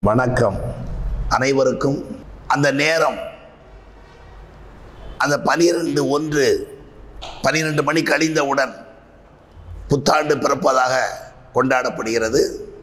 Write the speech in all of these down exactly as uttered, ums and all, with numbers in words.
வணக்கம் அனைவருக்கும். அந்த நேரம் அந்த பனிரெண்டு ஒன்று பனிரெண்டு மணி கழிந்தவுடன் புத்தாண்டு பிறப்பதாக கொண்டாடப்படுகிறது.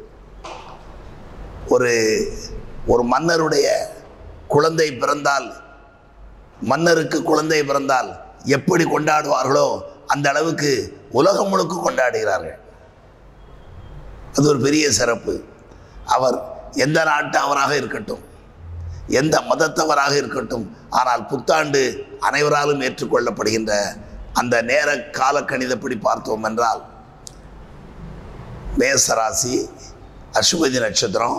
ஒரு ஒரு மன்னருடைய குழந்தை பிறந்தால், மன்னருக்கு குழந்தை பிறந்தால் எப்படி கொண்டாடுவார்களோ அந்த அளவுக்கு உலகம் முழுக்க கொண்டாடுகிறார்கள். அது ஒரு பெரிய சிறப்பு. அவர் எந்த நாட்டவராக இருக்கட்டும், எந்த மதத்தவராக இருக்கட்டும், ஆனால் புத்தாண்டு அனைவராலும் ஏற்றுக்கொள்ளப்படுகின்ற அந்த நேர காலக்கணிதப்படி பார்த்தோம் என்றால் மேசராசி, அஸ்வதி நட்சத்திரம்,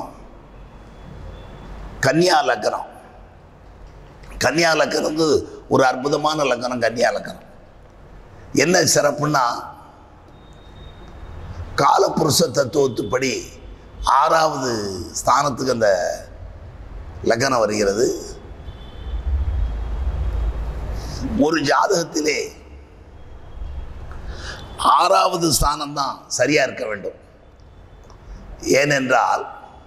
கன்னியா லக்னம். கன்னியா லக்னம் ஒரு அற்புதமான லக்னம். கன்னியா லக்னம் என்ன சிறப்புன்னா, காலபுருஷ தத்துவத்துப்படி ஆறாவது ஸ்தானத்துக்கு அந்த லக்னம் வருகிறது. ஒரு ஜாதகத்திலே ஆறாவது ஸ்தானம் தான் சரியா இருக்க வேண்டும். ஏனென்றால்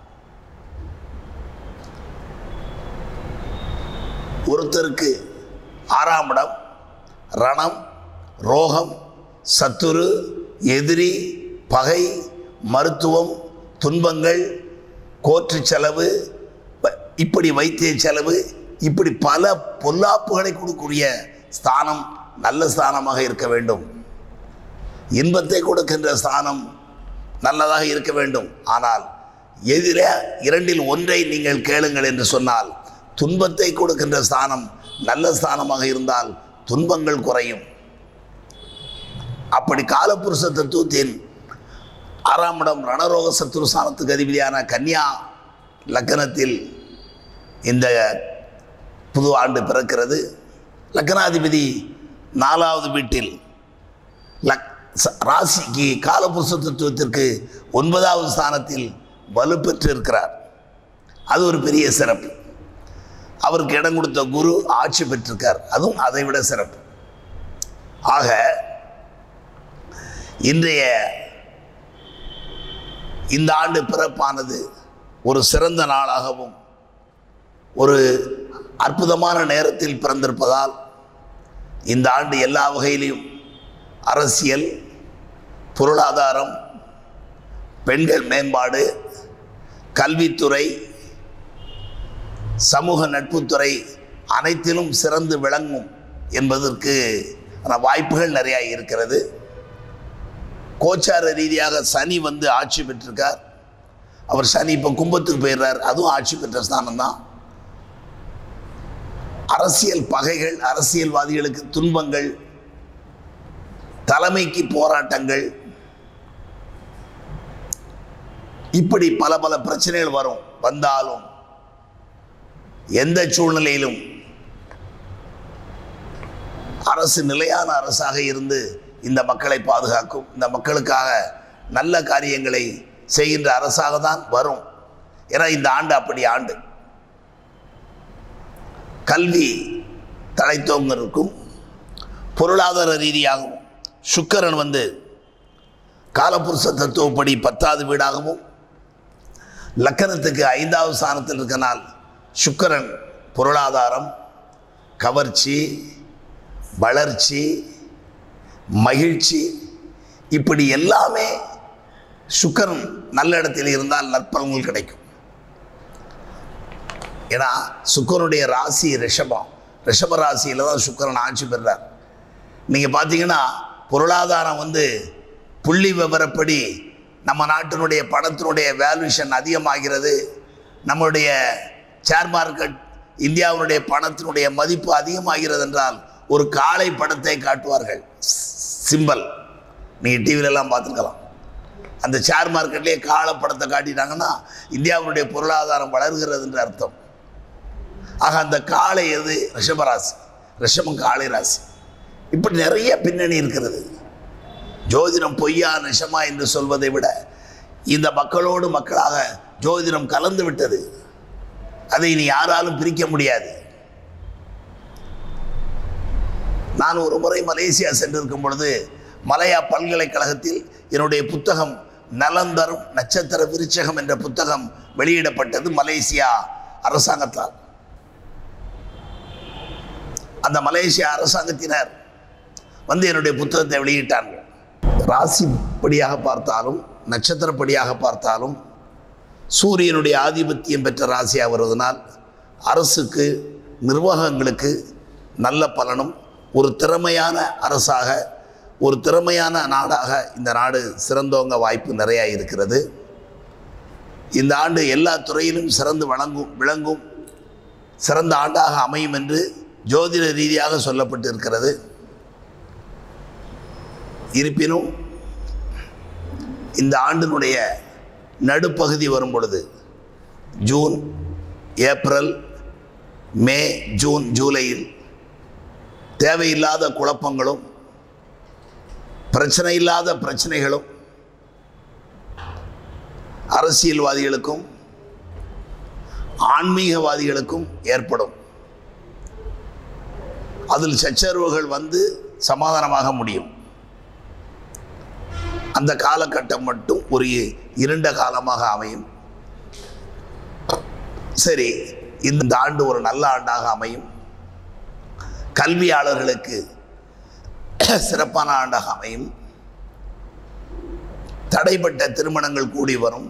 ஒருத்தருக்கு ஆறாம் இடம் ரணம், ரோகம், சத்துரு, எதிரி, பகை, மருத்துவம், துன்பங்கள், கோர்ட்டு செலவு, இப்படி வைத்திய செலவு, இப்படி பல பொல்லாப்புகளை கொடுக்கக்கூடிய ஸ்தானம் நல்ல ஸ்தானமாக இருக்க வேண்டும். இன்பத்தை கொடுக்கின்ற ஸ்தானம் நல்லதாக இருக்க வேண்டும். ஆனால் எதிர இரண்டில் ஒன்றை நீங்கள் கேளுங்கள் என்று சொன்னால், துன்பத்தை கொடுக்கின்ற ஸ்தானம் நல்ல ஸ்தானமாக இருந்தால் துன்பங்கள் குறையும். அப்படி காலபுருஷ தத்துவத்தின் ஆறாம் இடம் ரணரோக சத்துரு ஸ்தானத்துக்கு அதிபதியான கன்னியா லக்னத்தில் இந்த புது ஆண்டு பிறக்கிறது. லக்னாதிபதி நாலாவது வீட்டில் லக் ராசிக்கு காலபுருஷ தத்துவத்திற்கு ஒன்பதாவது ஸ்தானத்தில் வலுப்பெற்று இருக்கிறார். அது ஒரு பெரிய சிறப்பு. அவருக்கு இடம் கொடுத்த குரு ஆட்சி பெற்றிருக்கார். அதுவும் அதை விட சிறப்பு. ஆக இன்றைய இந்த ஆண்டு பிறப்பானது ஒரு சிறந்த நாளாகவும் ஒரு அற்புதமான நேரத்தில் பிறந்திருப்பதால் இந்த ஆண்டு எல்லா வகையிலும் அரசியல், பொருளாதாரம், பெண்கள் மேம்பாடு, கல்வித்துறை, சமூக நட்புத்துறை அனைத்திலும் சிறந்து விளங்கும் என்பதற்கு வாய்ப்புகள் நிறையா இருக்கிறது. கோச்சார ரீதியாக சனி வந்து ஆட்சி பெற்றிருக்கார். அவர் சனி இப்போ கும்பத்துக்கு போயிடுறார். அதுவும் ஆட்சி பெற்ற ஸ்தானம் தான். அரசியல் பகைகள், அரசியல்வாதிகளுக்கு துன்பங்கள், தலைமைக்கு போராட்டங்கள், இப்படி பல பல பிரச்சனைகள் வரும். வந்தாலும் எந்த சூழ்நிலையிலும் அரசு நிலையான அரசாக இருந்து இந்த மக்களை பாதுகாக்கும், இந்த மக்களுக்காக நல்ல காரியங்களை செய்கின்ற அரசாக தான் வரும். ஏன்னா இந்த ஆண்டு அப்படி ஆண்டு. கல்வி தழைத்தோங்க இருக்கும். பொருளாதார ரீதியாகவும் சுக்கிரன் வந்து காலபுருஷ தத்துவப்படி பத்தாவது வீடாகவும் லக்னத்துக்கு ஐந்தாவது ஸ்தானத்தில் இருக்கனால் சுக்கிரன் பொருளாதாரம், கவர்ச்சி, வளர்ச்சி, மகிழ்ச்சி, இப்படி எல்லாமே சுக்கிரன் நல்ல இடத்தில் இருந்தால் நற்பலன்கள் கிடைக்கும். ஏன்னா சுக்கிரனுடைய ராசி ரிஷபம். ரிஷப ராசியில் தான் சுக்கிரன் ஆட்சி பெறுறார். நீங்கள் பார்த்தீங்கன்னா பொருளாதாரம் வந்து புள்ளி விவரப்படி நம்ம நாட்டினுடைய பணத்தினுடைய வேல்யூஷன் அதிகமாகிறது. நம்மளுடைய ஷேர் மார்க்கெட், இந்தியாவுடைய பணத்தினுடைய மதிப்பு அதிகமாகிறது என்றால் ஒரு காளை படத்தை காட்டுவார்கள், சிம்பல். நீங்கள் டிவிலெல்லாம் பார்த்துருக்கலாம். அந்த ஷேர் மார்க்கெட்லேயே காளை படத்தை காட்டிட்டாங்கன்னா இந்தியாவுடைய பொருளாதாரம் வளர்கிறது என்று அர்த்தம். ஆக அந்த காளை எது? ரிஷபராசி. ரிஷபம் காளை ராசி. இப்படி நிறைய பின்னணி இருக்கிறது. ஜோதிடம் பொய்யா நிஷமா என்று சொல்வதை விட இந்த மக்களோடு மக்களாக ஜோதிடம் கலந்து விட்டது. அதை இனி யாராலும் பிரிக்க முடியாது. நான் ஒரு முறை மலேசியா சென்றிருக்கும் பொழுது மலையா பல்கலைக்கழகத்தில் என்னுடைய புத்தகம் நலந்தரும் நட்சத்திர விருச்சகம் என்ற புத்தகம் வெளியிடப்பட்டது மலேசியா அரசாங்கத்தால். அந்த மலேசியா அரசாங்கத்தினர் வந்து என்னுடைய புத்தகத்தை வெளியிட்டார்கள். ராசிப்படியாக பார்த்தாலும் நட்சத்திரப்படியாக பார்த்தாலும் சூரியனுடைய ஆதிபத்தியம் பெற்ற ராசியாக வருவதனால் அரசுக்கு நிர்வாகங்களுக்கு நல்ல பலனும், ஒரு திறமையான அரசாக, ஒரு திறமையான நாடாக இந்த நாடு சிறந்தோங்க வாய்ப்பு நிறையா இருக்கிறது. இந்த ஆண்டு எல்லா துறையிலும் சிறந்து வழங்கும் விளங்கும் சிறந்த ஆண்டாக அமையும் என்று ஜோதிட ரீதியாக சொல்லப்பட்டு இருக்கிறது. இருப்பினும் இந்த ஆண்டினுடைய நடுப்பகுதி வரும் பொழுது ஜூன், ஏப்ரல், மே, ஜூன், ஜூலையில் தேவையில்லாத குழப்பங்களும் பிரச்சனை இல்லாத பிரச்சனைகளும் அரசியல்வாதிகளுக்கும் ஆன்மீகவாதிகளுக்கும் ஏற்படும். அதில் சச்சரவுகள் வந்து சமாதானமாக முடியும். அந்த காலகட்டம் மட்டும் ஒரு இருண்ட காலமாக அமையும். சரி, இந்த ஆண்டு ஒரு நல்ல ஆண்டாக அமையும். கல்வியாளர்களுக்கு சிறப்பான ஆண்டாக அமையும். தடைப்பட்ட திருமணங்கள் கூடி வரும்.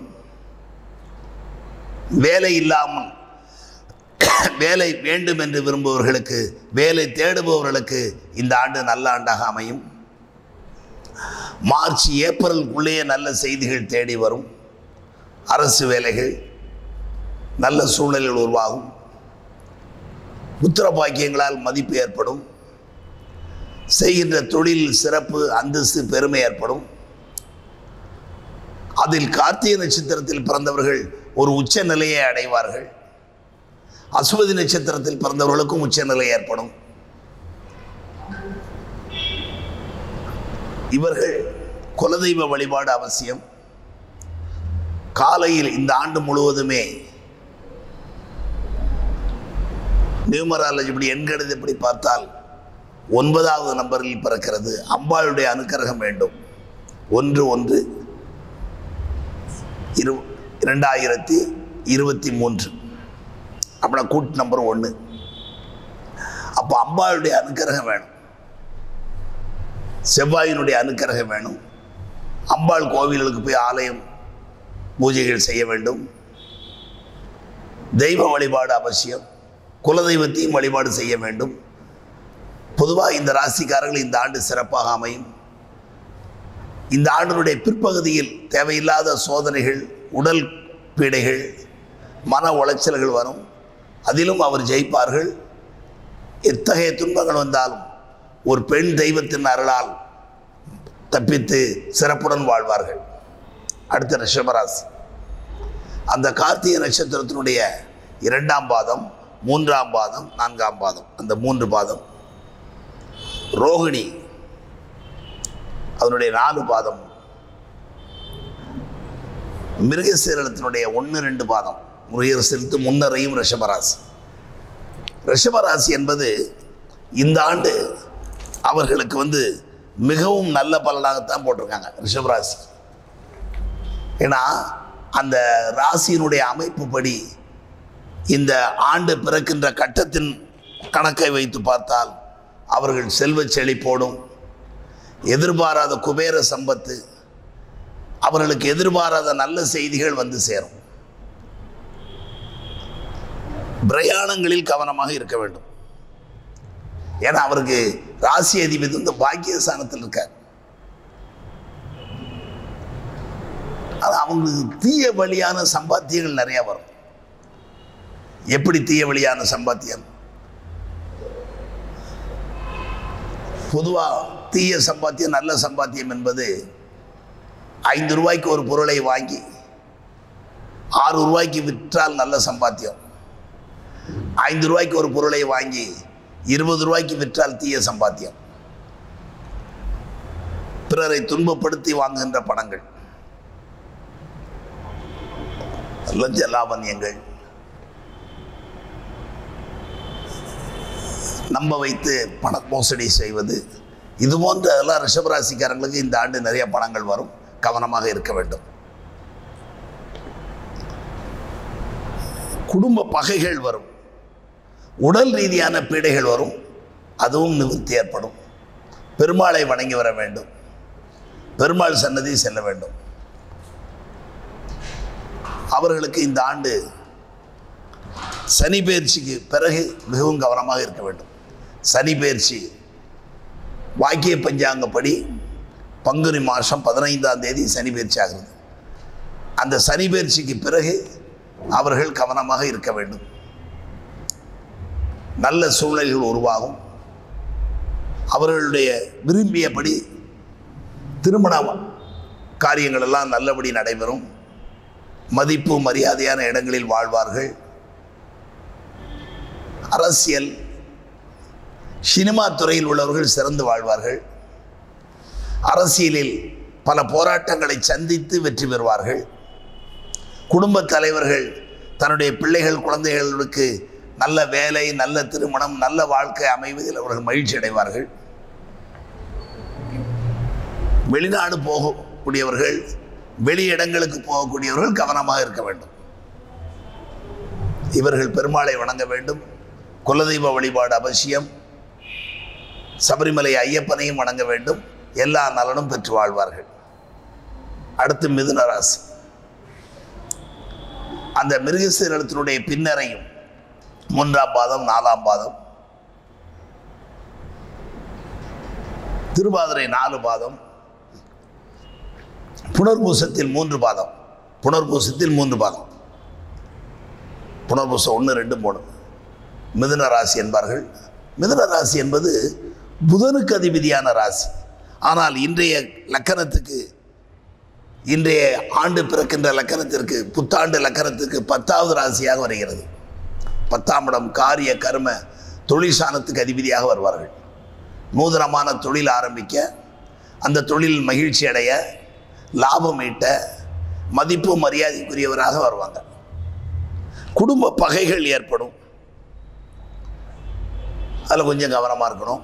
வேலை இல்லாமல் வேலை வேண்டும் என்று விரும்புபவர்களுக்கு, வேலை தேடுபவர்களுக்கு இந்த ஆண்டு நல்ல ஆண்டாக அமையும். மார்ச், ஏப்ரலுக்குள்ளேயே நல்ல செய்திகள் தேடி வரும். அரசு வேலைகள் நல்ல சூழ்நிலைகள் உருவாகும். புத்திர பாக்கியங்களால் மதிப்பு ஏற்படும். செய்கின்ற தொழில் சிறப்பு, அந்தஸ்து, பெருமை ஏற்படும். அதில் கார்த்திகை நட்சத்திரத்தில் பிறந்தவர்கள் ஒரு உச்ச நிலையை அடைவார்கள். அசுவதி நட்சத்திரத்தில் பிறந்தவர்களுக்கும் உச்ச நிலை ஏற்படும். இவர்கள் குலதெய்வ வழிபாடு அவசியம். காலையில் இந்த ஆண்டு முழுவதுமே நியூமராலஜி இப்படி எண்கணிதம் எப்படி பார்த்தால் ஒன்பதாவது நம்பரில் பிறக்கிறது. அம்பாளுடைய அனுக்கிரகம் வேண்டும். ஒன்று ஒன்று இரு இரண்டாயிரத்தி இருபத்தி மூன்று அப்படின்னா கூட்டு நம்பர் ஒன்று. அப்போ அம்பாளுடைய அனுக்கிரகம் வேணும், செவ்வாயினுடைய அனுக்கிரகம் வேணும். அம்பாள் கோவில்களுக்கு போய் ஆலயம் பூஜைகள் செய்ய வேண்டும். தெய்வ வழிபாடு அவசியம். குலதெய்வத்தையும் வழிபாடு செய்ய வேண்டும். பொதுவாக இந்த ராசிக்காரர்கள் இந்த ஆண்டு சிறப்பாக அமையும். இந்த ஆண்டினுடைய பிற்பகுதியில் தேவையில்லாத சோதனைகள், உடல் பீடைகள், மன உளைச்சல்கள் வரும். அதிலும் அவர் ஜெயிப்பார்கள். எத்தகைய துன்பங்கள் வந்தாலும் ஒரு பெண் தெய்வத்தின் அருளால் தப்பித்து சிறப்புடன் வாழ்வார்கள். அடுத்த ரிஷபராசி. அந்த கார்த்திகை நட்சத்திரத்தினுடைய இரண்டாம் பாதம், மூன்றாம் பாதம், நான்காம் பாதம், அந்த மூன்று பாதம். ரோகிணி அதனுடைய நாலு பாதம். மிருகசீரத்தினுடைய ஒன்று ரெண்டு பாதம். மிருகசீரத்து முன்னரையும் ரிஷபராசி. ரிஷபராசி என்பது இந்த ஆண்டு அவர்களுக்கு வந்து மிகவும் நல்ல பலனாகத்தான் போட்டிருக்காங்க ரிஷபராசி. ஏன்னா அந்த ராசியினுடைய அமைப்பு படி இந்த ஆண்டு பிறக்கின்ற கட்டத்தின் கணக்கை வைத்து பார்த்தால் அவர்கள் செல்வ செழிப்போடும், எதிர்பாராத குபேர சம்பத்து, அவர்களுக்கு எதிர்பாராத நல்ல செய்திகள் வந்து சேரும். பிரயாணங்களில் கவனமாக இருக்க வேண்டும். ஏன்னா அவருக்கு ராசி அதிபதி இந்த பாக்கியஸ்தானத்தில் இருக்கார். அது அவங்களுக்கு தீய வழியான சம்பாத்தியங்கள் நிறைய வரும். எப்படி தீய வழியான சம்பாத்தியம்? பொதுவாக தீய சம்பாத்தியம், நல்ல சம்பாத்தியம் என்பது ஐந்து ரூபாய்க்கு ஒரு பொருளை வாங்கி ஆறு ரூபாய்க்கு விற்றால் நல்ல சம்பாத்தியம். ஐந்து ரூபாய்க்கு ஒரு பொருளை வாங்கி இருபது ரூபாய்க்கு விற்றால் தீய சம்பாத்தியம். பிறரை துன்பப்படுத்தி வாங்குகின்ற பணங்கள், லஞ்ச லாவண்யங்கள், நம்ப வைத்து பண மோசடி செய்வது, இது போன்ற அதெல்லாம் ரிஷபராசிக்காரங்களுக்கு இந்த ஆண்டு நிறைய பணங்கள் வரும். கவனமாக இருக்க வேண்டும். குடும்ப பகைகள் வரும், உடல் ரீதியான பீடைகள் வரும், அதுவும் நிவர்த்தி ஏற்படும். பெருமாளை வணங்கி வர வேண்டும், பெருமாள் சன்னதி செல்ல வேண்டும். அவர்களுக்கு இந்த ஆண்டு சனி பயிற்சிக்கு பிறகு மிகவும் கவனமாக இருக்க வேண்டும். சனி பயிற்சி வாக்கிய பஞ்சாங்கப்படி பங்குனி மாதம் பதினைந்தாம் தேதி சனி பயிற்சி ஆகிறது. அந்த சனி பயிற்சிக்கு பிறகு அவர்கள் கவனமாக இருக்க வேண்டும். நல்ல சூழ்நிலைகள் உருவாகும். அவர்களுடைய விரும்பியபடி திருமண காரியங்கள் எல்லாம் நல்லபடி நடைபெறும். மதிப்பு மரியாதையான இடங்களில் வாழ்வார்கள். அரசியல் சினிமா துறையில் உள்ளவர்கள் சிறந்து வாழ்வார்கள். அரசியலில் பல போராட்டங்களை சந்தித்து வெற்றி பெறுவார்கள். குடும்ப தலைவர்கள் தன்னுடைய பிள்ளைகள் குழந்தைகளுக்கு நல்ல வேலை, நல்ல திருமணம், நல்ல வாழ்க்கை அமைவதில் அவர்கள் மகிழ்ச்சி அடைவார்கள். வெளிநாடு போகக்கூடியவர்கள், வெளி இடங்களுக்கு போகக்கூடியவர்கள் கவனமாக இருக்க வேண்டும். இவர்கள் பெருமாளை வணங்க வேண்டும். குலதெய்வ வழிபாடு அவசியம். சபரிமலை ஐயப்பனையும் வணங்க வேண்டும். எல்லா நலனும் பெற்று வாழ்வார்கள். அடுத்து மிதுன ராசி. அந்த மிருகசீரிடத்தினுடைய பின்னரையும் மூன்றாம் பாதம், நாலாம் பாதம், திருவாதிரை நாலு பாதம், புனர்பூசத்தில் மூன்று பாதம், புனர்பூசத்தில் மூன்று பாதம், புனர்பூசம் ஒன்று ரெண்டு மூணு மிதுன ராசி என்பார்கள். மிதுன ராசி என்பது புதனுக்கு அதிபதியான ராசி. ஆனால் இன்றைய லக்கணத்துக்கு, இன்றைய ஆண்டு பிறக்கின்ற லக்கணத்திற்கு, புத்தாண்டு லக்கணத்துக்கு பத்தாவது ராசியாக வருகிறது. பத்தாம் இடம் காரிய கர்ம தொழில் சாணத்துக்கு அதிபதியாக வருவார்கள். நூதனமான தொழில் ஆரம்பிக்க, அந்த தொழில் மகிழ்ச்சி அடைய, லாபம் ஈட்ட, மதிப்பு மரியாதைக்குரியவராக வருவாங்க. குடும்ப பகைகள் ஏற்படும், அதில் கொஞ்சம் கவனமாக இருக்கணும்.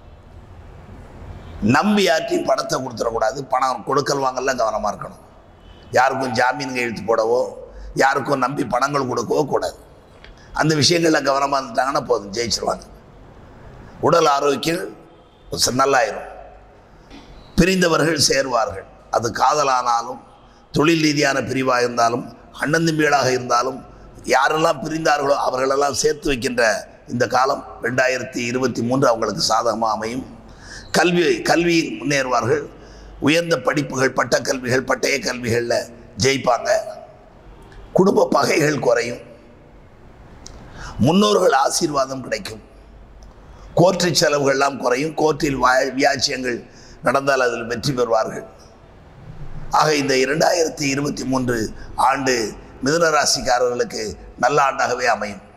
நம்பி யார்ட்டையும் பணத்தை கொடுத்துடக்கூடாது. பணம் கொடுக்கல் வாங்கலாம் கவனமாக இருக்கணும். யாருக்கும் ஜாமீன் கையெழுத்து போடவோ, யாருக்கும் நம்பி பணங்கள் கொடுக்கவோ கூடாது. அந்த விஷயங்களில் கவனமாக இருந்துட்டாங்கன்னா போதும், ஜெயிச்சிருவாங்க. உடல் ஆரோக்கியம் நல்லாயிரும். பிரிந்தவர்கள் சேர்வார்கள். அது காதலானாலும், தொழில் ரீதியான பிரிவாக இருந்தாலும், அண்ணன் தம்பிகளாக இருந்தாலும், யாரெல்லாம் பிரிந்தார்களோ அவர்களெல்லாம் சேர்த்து வைக்கின்ற இந்த காலம் ரெண்டாயிரத்தி இருபத்தி மூன்று அவங்களுக்கு சாதகமாக அமையும். கல்வி கல்வியில் முன்னேறுவார்கள். உயர்ந்த படிப்புகள், பட்டக்கல்விகள், பட்டய கல்விகளில் ஜெயிப்பாங்க. குடும்ப பகைகள் குறையும். முன்னோர்கள் ஆசீர்வாதம் கிடைக்கும். கோர்ட்டு செலவுகள்லாம் குறையும். கோர்ட்டில் வியாச்சியங்கள் நடந்தால் அதில் வெற்றி பெறுவார்கள். ஆக இந்த இரண்டாயிரத்தி இருபத்தி மூன்று ஆண்டு மிதுன ராசிக்காரர்களுக்கு நல்ல ஆண்டாகவே அமையும்.